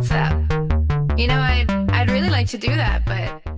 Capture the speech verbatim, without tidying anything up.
What's up? You know, I'd, I'd really like to do that, but